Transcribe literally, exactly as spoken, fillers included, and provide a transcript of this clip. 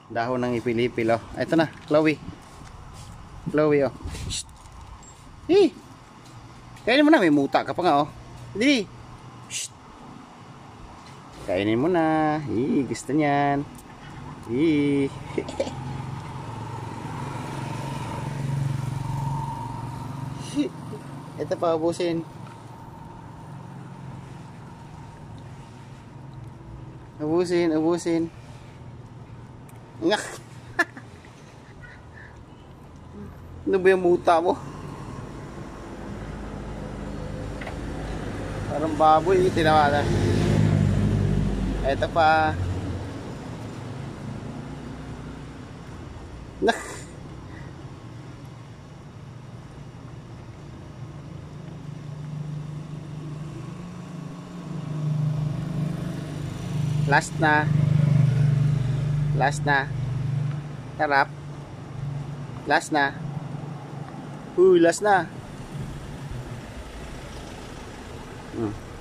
Dahon ng ipilipil oh. Ito na, Chloe. Chloe oh. Shh. Eh. Kainin mo na, may muta ka pa nga oh. Dili. Shh. Kainin mo na. Eh, gusto niyan. Eh. Ito pa, ubusin. Ubusin, ubusin. Ngak. Ano ba yung muta mo? Parang baboy, tinawanan. Ito pa. Nak. Last na. Last na. Harap. Last na. Uy, last na. Hmm.